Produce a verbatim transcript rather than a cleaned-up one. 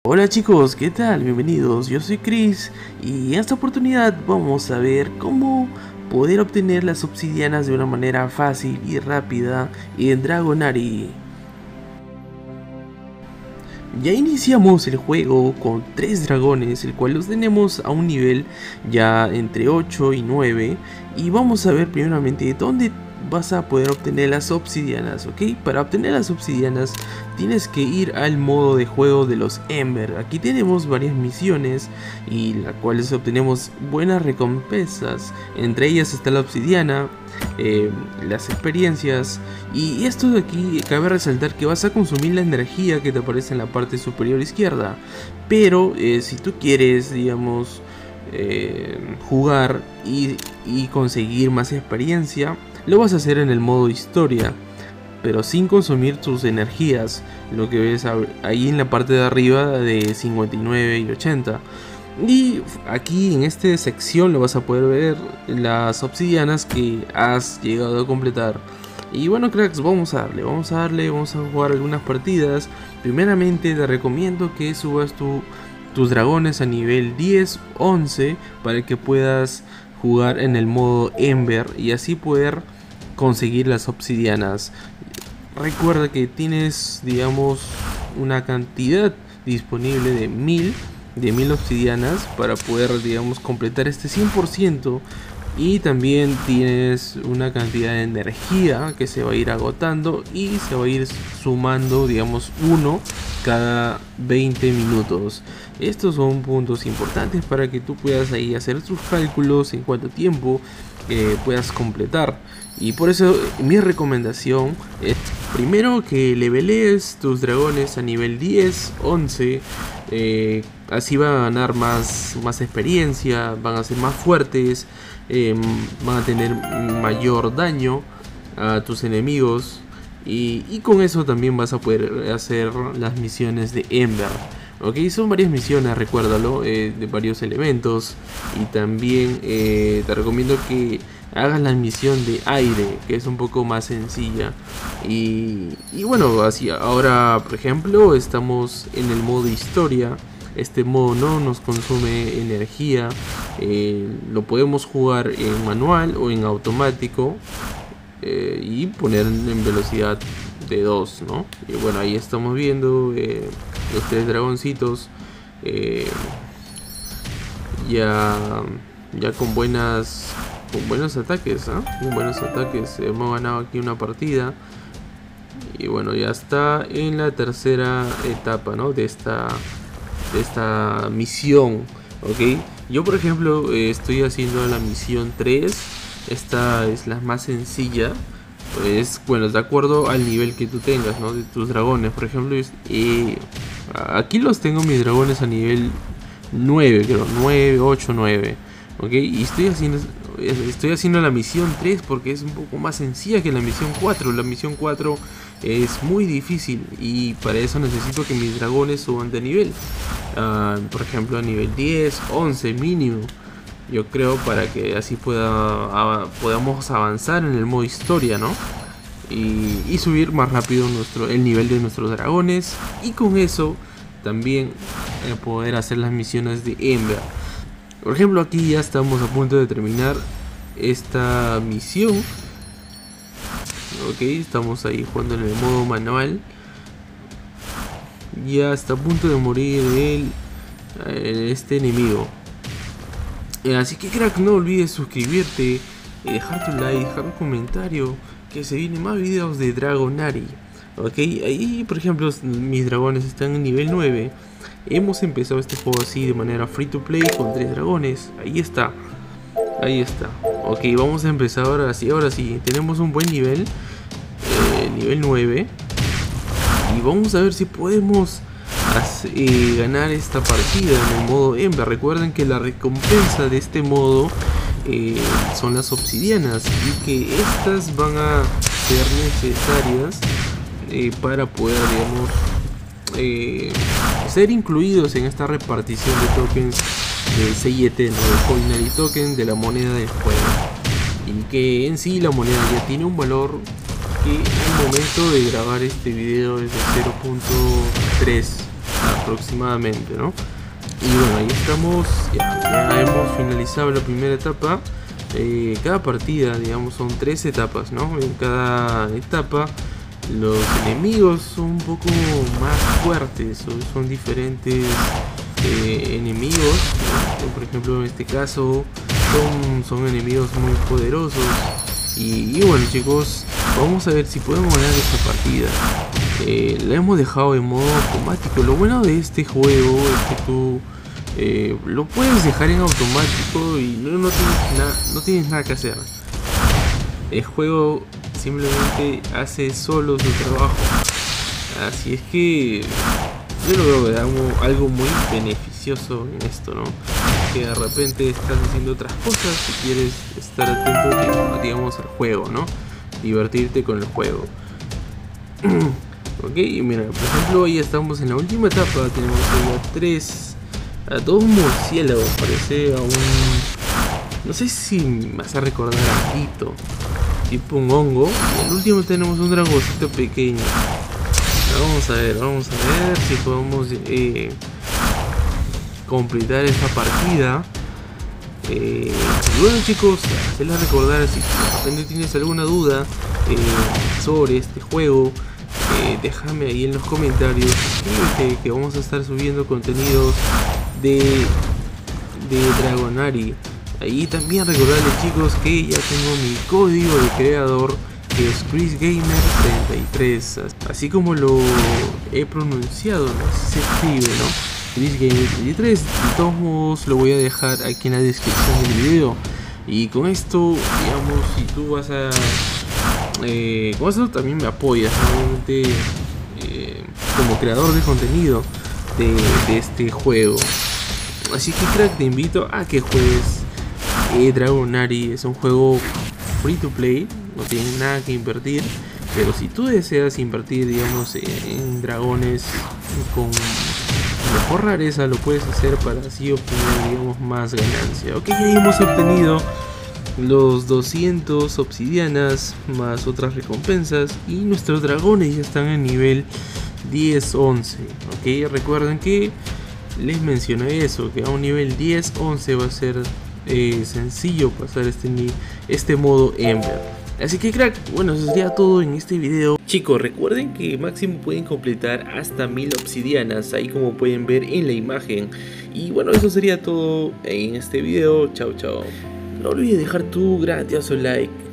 Hola chicos, ¿qué tal? Bienvenidos, yo soy Chris y en esta oportunidad vamos a ver cómo poder obtener las obsidianas de una manera fácil y rápida en Dragonari. Ya iniciamos el juego con tres dragones, el cual los tenemos a un nivel ya entre ocho y nueve, y vamos a ver primeramente dónde vas a poder obtener las obsidianas, ¿ok? Para obtener las obsidianas tienes que ir al modo de juego de los Ember. Aquí tenemos varias misiones y las cuales obtenemos buenas recompensas. Entre ellas está la obsidiana, eh, las experiencias, y esto de aquí cabe resaltar que vas a consumir la energía que te aparece en la parte superior izquierda. Pero eh, si tú quieres, digamos, eh, jugar y, y conseguir más experiencia, lo vas a hacer en el modo historia, pero sin consumir tus energías, lo que ves ahí en la parte de arriba de cincuenta y nueve y ochenta. Y aquí en esta sección lo vas a poder ver las obsidianas que has llegado a completar. Y bueno cracks, vamos a darle, vamos a darle, vamos a jugar algunas partidas. Primeramente te recomiendo que subas tu, tus dragones a nivel diez, once, para que puedas jugar en el modo Ember y así poder conseguir las obsidianas. Recuerda que tienes, digamos, una cantidad disponible de mil de mil obsidianas para poder, digamos, completar este cien por ciento, y también tienes una cantidad de energía que se va a ir agotando y se va a ir sumando, digamos, uno cada veinte minutos. Estos son puntos importantes para que tú puedas ahí hacer tus cálculos en cuánto tiempo eh, puedas completar. Y por eso mi recomendación es primero que levelees tus dragones a nivel diez, once, eh, así van a ganar más, más experiencia, van a ser más fuertes, eh, van a tener mayor daño a tus enemigos, y, y con eso también vas a poder hacer las misiones de Ember. Ok, son varias misiones, recuérdalo, eh, de varios elementos. Y también eh, te recomiendo que hagas la misión de aire, que es un poco más sencilla. Y, y bueno, así ahora por ejemplo estamos en el modo historia. Este modo no nos consume energía, eh, lo podemos jugar en manual o en automático, eh, y poner en velocidad de dos, ¿no? Y bueno, ahí estamos viendo eh, los tres dragoncitos eh, ya, ya con buenas con buenos ataques, ¿eh? Con buenos ataques. Hemos ganado aquí una partida. Y bueno, ya está en la tercera etapa, ¿no? De esta, de esta misión, ¿ok? Yo por ejemplo eh, estoy haciendo la misión tres. Esta es la más sencilla. Pues bueno, de acuerdo al nivel que tú tengas, ¿no? De tus dragones. Por ejemplo, eh, aquí los tengo mis dragones a nivel nueve, creo, nueve, ocho, nueve. Ok, y estoy haciendo, estoy haciendo la misión tres porque es un poco más sencilla que la misión cuatro. La misión cuatro es muy difícil y para eso necesito que mis dragones suban de nivel. Uh, por ejemplo, a nivel diez, once mínimo. Yo creo, para que así pueda a, podamos avanzar en el modo historia, ¿no? Y, y subir más rápido nuestro, el nivel de nuestros dragones. Y con eso también eh, poder hacer las misiones de Ember. Por ejemplo, aquí ya estamos a punto de terminar esta misión. Ok, estamos ahí jugando en el modo manual. Ya está a punto de morir el, este enemigo. Así que crack, no olvides suscribirte, dejar tu like, dejar un comentario, que se vienen más videos de Dragonari. Ok, ahí por ejemplo mis dragones están en nivel nueve. Hemos empezado este juego así de manera free to play con tres dragones. Ahí está, ahí está. Ok, vamos a empezar ahora sí, ahora sí. Tenemos un buen nivel, eh, nivel nueve. Y vamos a ver si podemos hacer, eh, ganar esta partida en el modo Ember. Recuerden que la recompensa de este modo eh, son las obsidianas, y que estas van a ser necesarias eh, para poder, digamos, eh, ser incluidos en esta repartición de tokens de C I E T, ¿no? De Coinary Token, de la moneda del juego. Y que en sí la moneda ya tiene un valor que al momento de grabar este video es de cero punto tres aproximadamente, ¿no? Y bueno, ahí estamos, ya, ya hemos finalizado la primera etapa. Eh, cada partida, digamos, son tres etapas, ¿no? En cada etapa los enemigos son un poco más fuertes, son, son diferentes eh, enemigos, ¿no? Por ejemplo, en este caso son, son enemigos muy poderosos. Y, y bueno, chicos, vamos a ver si podemos ganar esta partida. Eh, la hemos dejado en modo automático. Lo bueno de este juego es que tú eh, lo puedes dejar en automático y no, no, tienes na no tienes nada que hacer. El juego simplemente hace solo su trabajo. Así es que yo lo veo de algo, algo muy beneficioso en esto, ¿no? Que de repente estás haciendo otras cosas y quieres estar atento, digamos, al juego, ¿no? Divertirte con el juego. Ok, mira, por ejemplo, ya estamos en la última etapa. Tenemos a tres, a dos murciélagos, parece a un... No sé si me vas a recordar a Quito, tipo un hongo. Y al último tenemos un dragoncito pequeño. Vamos a ver, vamos a ver si podemos eh, completar esta partida. Eh, y bueno, chicos, hacerles recordar, si de repente tienes alguna duda eh, sobre este juego, eh, déjame ahí en los comentarios. Suscríbete, que vamos a estar subiendo contenidos de, de Dragonary. Ahí también recordarles, chicos, que ya tengo mi código de creador, que es ChrisGamer treinta y tres, así como lo he pronunciado, ¿no? Así se escribe, ¿no? ChrisGamer treinta y tres. De todos modos lo voy a dejar aquí en la descripción del video. Y con esto, digamos, si tú vas a... Eh, con esto también me apoyas, ¿no? Obviamente, eh, como creador de contenido de, de este juego. Así que, crack, te invito a que juegues eh, Dragonary. Es un juego free to play, no tienes nada que invertir, pero si tú deseas invertir, digamos, en, en dragones con mejor rareza, lo puedes hacer para así obtener, digamos, más ganancia. Ok, ya hemos obtenido los doscientos obsidianas más otras recompensas y nuestros dragones ya están en nivel diez once. Ok, recuerden que les mencioné eso, que a un nivel diez once va a ser eh, sencillo pasar este, este modo Ember. Así que, crack, bueno, eso sería todo en este video. Chicos, recuerden que máximo pueden completar hasta mil obsidianas, ahí como pueden ver en la imagen. Y bueno, eso sería todo en este video. Chao, chao. No olvides dejar tu grandioso like.